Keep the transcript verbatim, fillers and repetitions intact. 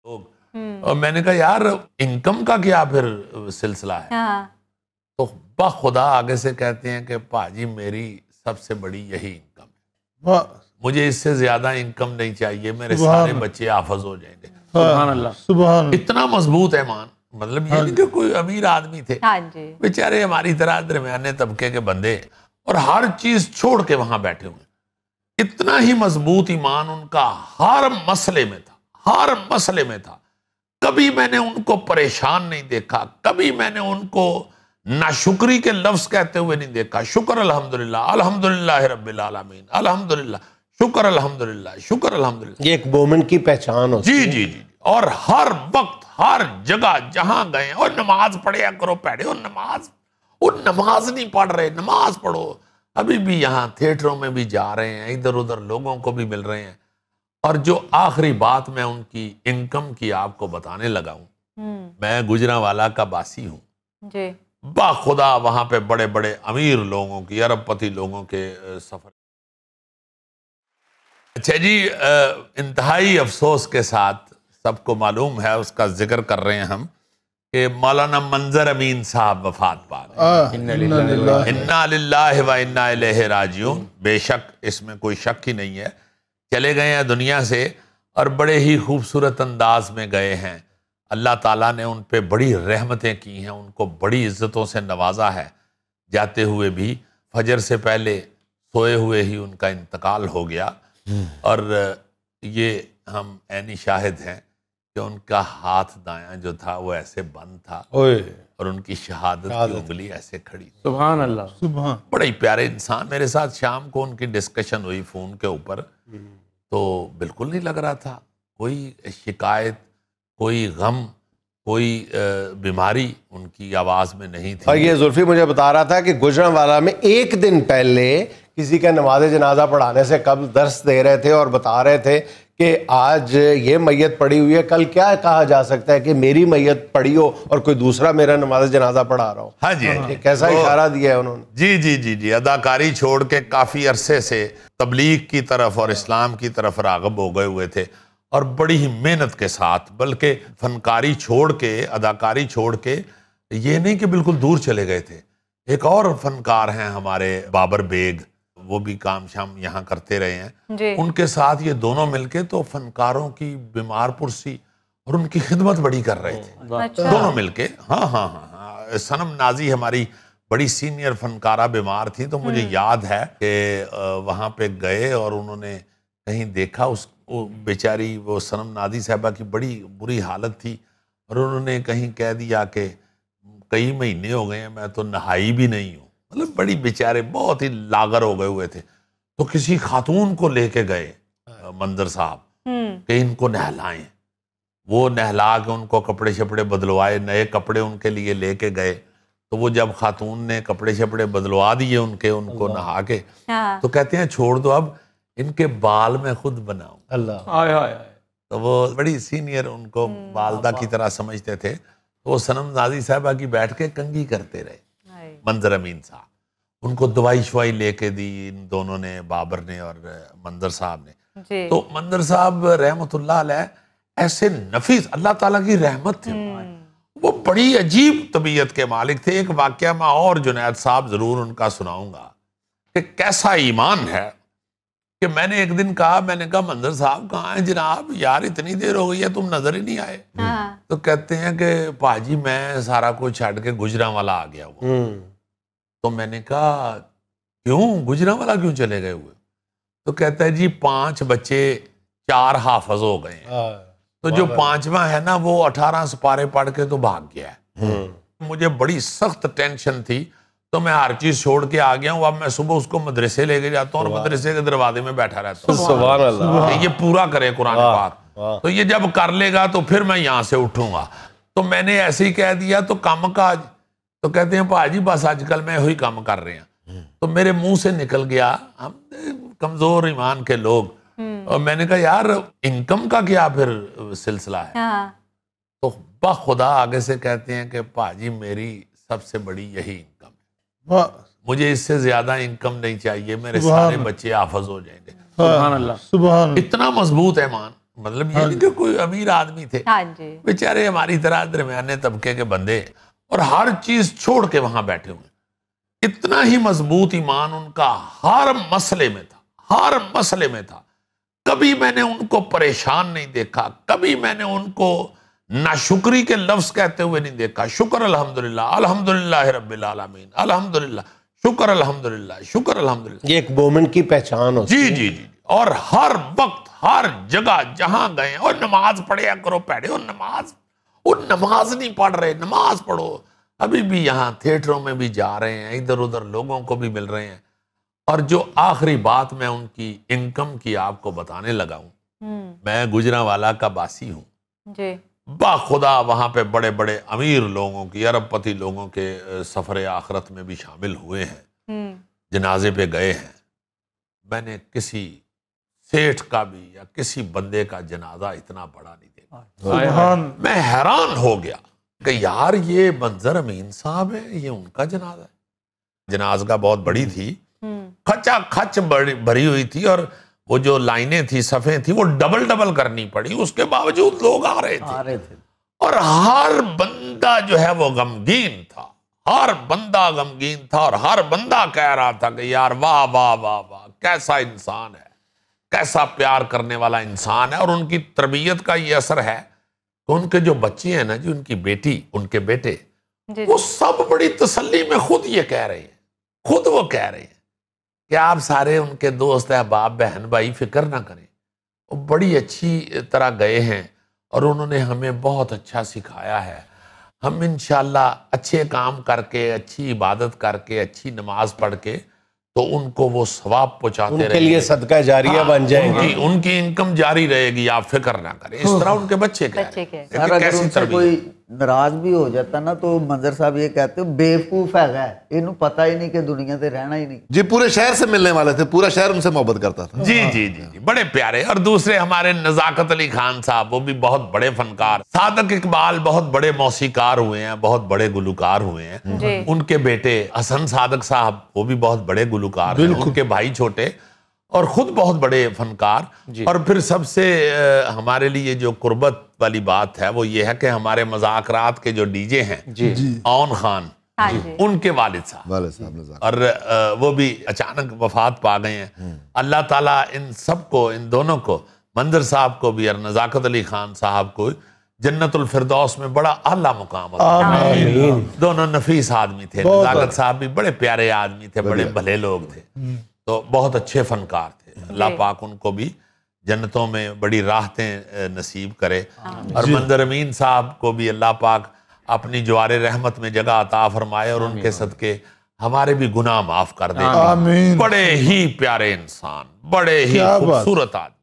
اور میں نے کہا یار انکم کا کیا پھر سلسلہ ہے؟ تو بخدا آگے سے کہتے ہیں کہ پاجی میری سب سے بڑی یہی انکم ہے، مجھے اس سے زیادہ انکم نہیں چاہیے، میرے سارے بچے حافظ ہو جائیں گے۔ سبحان اللہ، سبحان اللہ، اتنا مضبوط ایمان، مطلب یہ نہیں کہ کوئی امیر آدمی تھے، بیچارے ہماری طرح درمیانے طبقے کے بندے، اور ہر چیز چھوڑ کے وہاں بیٹھے ہوئے۔ اتنا ہی مضبوط ایمان ان کا ہر مسئلے میں تھا، ہر مسئلے میں تھا۔ کبھی میں نے ان کو پریشان نہیں دیکھا، کبھی میں نے ان کو ناشکری کے لفظ کہتے ہوئے نہیں دیکھا۔ شکر الحمدللہ، الحمدللہ رب العالمین، الحمدللہ، شکر الحمدللہ، شکر الحمدللہ۔ یہ ایک مومن کی پہچان ہوتی ہے۔ جی جی جی، اور ہر وقت ہر جگہ جہاں گئے، اور نماز پڑھیا کرو پیڑے، اور نماز اور نماز نہیں پڑھ رہے، نماز پڑھو۔ ابھی بھی یہاں تھیٹروں میں بھی جا رہے ہیں، ادھر ادھر لوگوں کو بھی مل رہے ہیں۔ اور جو آخری بات میں ان کی انکم کی آپ کو بتانے لگا ہوں، میں گجرانوالہ کا باسی ہوں جی، باخدا وہاں پہ بڑے بڑے امیر لوگوں کی، ارب پتی لوگوں کے سفر۔ اچھا جی، انتہائی افسوس کے ساتھ سب کو معلوم ہے، اس کا ذکر کر رہے ہیں ہم، کہ مولانا منظر امین صاحب وفات پا گئے۔ انا للہ و انا الیہ راجعون، بے شک اس میں کوئی شک ہی نہیں ہے، چلے گئے ہیں دنیا سے، اور بڑے ہی خوبصورت انداز میں گئے ہیں۔ اللہ تعالیٰ نے ان پہ بڑی رحمتیں کی ہیں، ان کو بڑی عزتوں سے نوازا ہے۔ جاتے ہوئے بھی فجر سے پہلے سوئے ہوئے ہی ان کا انتقال ہو گیا، اور یہ ہم عینی شاہد ہیں کہ ان کا ہاتھ دایاں جو تھا وہ ایسے بند تھا، اور ان کی شہادت کی انگلی ایسے کھڑی۔ سبحان اللہ، سبحان۔ بڑے ہی پیارے انسان۔ میرے ساتھ شام کو ان کی ڈسکشن ہوئی فون کے اوپر، تو بالکل نہیں لگ رہا تھا کوئی شکایت، کوئی غم، کوئی بیماری ان کی آواز میں نہیں تھی۔ اور یہ زلفی مجھے بتا رہا تھا کہ گجرانوالہ میں ایک دن پہلے کسی کا نماز جنازہ پڑھانے سے قبل درس دے رہے تھے، اور بتا رہے تھے کہ آج یہ میت پڑی ہوئی ہے، کل کیا کہا جا سکتا ہے کہ میری میت پڑی ہو اور کوئی دوسرا میرا نماز جنازہ پڑھا رہا ہو۔ ہاں جی، کیسا اشارہ دیا ہے انہوں نے۔ جی جی جی جی، اداکاری چھوڑ کے کافی عرصے سے تبلیغ کی طرف اور اسلام کی طرف راغب ہو گئے ہوئے تھے، اور بڑی ہی محنت کے ساتھ، بلکہ فنکاری چھوڑ کے، اداکاری چھوڑ کے، یہ نہیں کہ بالکل دور چلے گئے تھے۔ ایک اور فنکار ہیں ہمارے بابر بیگ، وہ بھی کام شام یہاں کرتے رہے ہیں جی، ان کے ساتھ یہ دونوں مل کے تو فنکاروں کی بیمار پرسی اور ان کی خدمت بڑی کر رہے تھے دونوں مل کے۔ ہاں ہاں ہاں ہاں سنم نازی ہماری بڑی سینئر فنکارہ بیمار تھی، تو مجھے یاد ہے کہ وہاں پہ گئے اور انہوں نے کہیں دیکھا، اس بیچاری وہ سنم نازی صاحبہ کی بڑی بری حالت تھی، اور انہوں نے کہیں کہہ دیا کہ کئی مہینے ہو گئے ہیں میں تو نہائی بھی نہیں ہوں، مطلب بڑی بیچارے بہت ہی لاغر ہو گئے ہوئے تھے۔ تو کسی خاتون کو لے کے گئے منظر صاحب کہ ان کو نہلائیں، وہ نہلا کے ان کو کپڑے شپڑے بدلوائے، نئے کپڑے ان کے لیے لے کے گئے۔ تو وہ جب خاتون نے کپڑے شپڑے بدلوا دیے ان کے، ان کو نہا کے، تو کہتے ہیں چھوڑ دو اب ان کے بال میں خود بناؤں۔ اللہ، آئے آئے آئے، تو وہ بڑی سینئر ان کو والدہ کی طرح سمجھتے تھے، تو وہ سنم نازی صاحبہ کی بیٹھ کے کنگھی کرتے رہے منظر امین صاحب، ان کو دوائی شوائی لے کے دی ان دونوں نے، بابر نے اور منظر صاحب نے۔ تو منظر صاحب رحمت اللہ علیہ ایسے نفیس، اللہ تعالیٰ کی رحمت تھے، وہ بڑی عجیب طبیعت کے مالک تھے۔ ایک واقعہ میں اور جنید صاحب ضرور ان کا سناؤں گا کہ کیسا ایمان ہے، کہ میں نے ایک دن کہا، میں نے کہا منظر صاحب کہاں ہیں جناب، یار اتنی دیر ہو گئی ہے تم نظر ہی نہیں آئے۔ تو کہتے ہیں کہ پاجی میں سارا کچھ چھڑ کے گجرانوالہ آ گیا ہوا۔ تو میں نے کہا کیوں گجرانوالہ کیوں چلے گئے ہوئے؟ تو کہتا ہے جی پانچ بچے چار حافظ ہو گئے ہیں، تو جو پانچواں ہے نا وہ اٹھارہ سپارے پڑھ کے تو بھاگ گیا ہے۔ مجھے بڑی سخت ٹینشن تھی، تو میں ہر چیز چھوڑ کے آ گیا ہوں۔ اب میں صبح اس کو مدرسے لے کے جاتا ہوں اور مدرسے کے دروازے میں بیٹھا رہتا ہوں، سبحان اللہ، یہ پورا کرے قرآن پاک۔ تو یہ جب کر لے گا تو پھر میں یہاں سے اٹھوں گا۔ تو میں نے ایسے ہی کہہ دیا تو کام کاج، تو کہتے ہیں پاجی بس آج کل میں وہی کام کر رہے ہیں۔ تو میرے منہ سے نکل گیا، ہم کمزور ایمان کے لوگ، اور میں نے کہا یار انکم کا کیا پھر سلسلہ ہے؟ تو بخدا آگے سے کہتے ہیں کہ پاجی میری سب سے بڑی یہی انکم ہے، مجھے اس سے زیادہ انکم نہیں چاہیے، میرے سارے بچے حافظ ہو جائیں گے۔ سبحان اللہ، سبحان اللہ، اتنا مضبوط ایمان، مطلب یہ نہیں کہ کوئی امیر آدمی تھے، ہاں جی، بیچارے ہماری طرح درمیانے طبقے کے بندے، اور ہر چیز چھوڑ کے وہاں بیٹھے ہوئے. اتنا ہی مضبوط ایمان ان کا ہر مسئلے میں تھا، ہر مسئلے میں تھا. کبھی میں نے ان کو پریشان نہیں دیکھا، کبھی میں نے ان کو ناشکری کے لفظ کہتے ہوئے نہیں دیکھا. شکر الحمدللہ، الحمدللہ رب العالمین، الحمدللہ، شکر الحمدللہ، شکر الحمدللہ. یہ ایک مومن کی پہچان ہوتی جی ہے. جی جی. اور ہر وقت ہر جگہ جہاں گئے اور نماز پڑھیا کرو پیڑے، اور نماز اور نماز نہیں پڑھ رہے، نماز پڑھو. ابھی بھی یہاں تھیٹروں میں بھی جا رہے ہیں، ادھر ادھر لوگوں کو بھی مل رہے ہیں. اور جو آخری بات میں ان کی انکم کی آپ کو بتانے لگا ہوں، میں گجرانوالا کا باسی ہوں جی، با خدا وہاں پہ بڑے بڑے امیر لوگوں کی، ارب پتی لوگوں کے سفر آخرت میں بھی شامل ہوئے ہیں، جنازے پہ گئے ہیں. میں نے کسی سیٹھ کا بھی یا کسی بندے کا جنازہ اتنا بڑا نہیں دیکھا. میں حیران ہو گیا کہ یار یہ منظر امین صاحب ہے، یہ ان کا جنازہ ہے. جنازگاہ بہت بڑی تھی، کھچا کھچ بھری ہوئی تھی، اور وہ جو لائنیں تھی، صفیں تھی، وہ ڈبل ڈبل کرنی پڑی. اس کے باوجود لوگ آ رہے تھے، اور ہر بندہ جو ہے وہ غمگین تھا، ہر بندہ غمگین تھا، اور ہر بندہ کہہ رہا تھا کہ یار واہ واہ واہ واہ، کیسا انسان ہے، کیسا پیار کرنے والا انسان ہے. اور ان کی تربیت کا یہ اثر ہے کہ ان کے جو بچے ہیں نا جی، ان کی بیٹی، ان کے بیٹے، وہ سب بڑی تسلی میں خود یہ کہہ رہے ہیں، خود وہ کہہ رہے ہیں کہ آپ سارے ان کے دوست احباب بہن بھائی فکر نہ کریں، وہ بڑی اچھی طرح گئے ہیں اور انہوں نے ہمیں بہت اچھا سکھایا ہے. ہم انشاءاللہ اچھے کام کر کے، اچھی عبادت کر کے، اچھی نماز پڑھ کے تو ان کو وہ ثواب پہنچاتے رہیں گے، ان کے لیے صدقہ جاریہ بن جائیں گے، ان کی انکم جاری رہے گی، آپ فکر نہ کریں. اس طرح ان کے بچے کہہ رہے ہیں. سر اگر ان سے کوئی ناراض بھی ہو جاتا نا تو منظر صاحب یہ کہتے ہیں بیوقوف ہے، انہوں پتہ ہی نہیں کہ دنیا تے رہنا ہی نہیں. جی پورے شہر سے ملنے والے تھے، پورا شہر ان سے محبت کرتا تھا. جی جی جی جی بڑے پیارے. اور دوسرے ہمارے نزاکت علی خان صاحب، وہ بھی بہت بڑے فنکار. صادق اقبال بہت بڑے موسیقار ہوئے ہیں، بہت بڑے گلوکار ہوئے ہیں. ان کے بیٹے حسن صادق صاحب، وہ بھی بہت بڑے گلوکار ہیں. ان کے بھائی چھوٹے اور خود بہت بڑے فنکار. اور پھر سب سے ہمارے لیے جو قربت والی بات ہے وہ یہ ہے کہ ہمارے مذاق رات کے جو ڈی جے ہیں اون خان، ان کے والد صاحب، اور وہ بھی اچانک وفات پا گئے ہیں. اللہ تعالیٰ ان سب کو، ان دونوں کو، منظر صاحب کو بھی اور نزاکت علی خان صاحب کو جنت الفردوس میں بڑا اعلیٰ مقام عطا فرمائے. دونوں نفیس آدمی تھے. نزاکت صاحب بھی بڑے پیارے آدمی تھے، بڑے بھلے لوگ تھے، تو بہت اچھے فنکار تھے. اللہ پاک ان کو بھی جنتوں میں بڑی راحتیں نصیب کرے. اور منظر امین صاحب کو بھی اللہ پاک اپنی جوار رحمت میں جگہ عطا فرمائے، اور ان کے صدقے ہمارے بھی گناہ معاف کر دے. بڑے ہی پیارے انسان، بڑے ہی خوبصورت آدمی.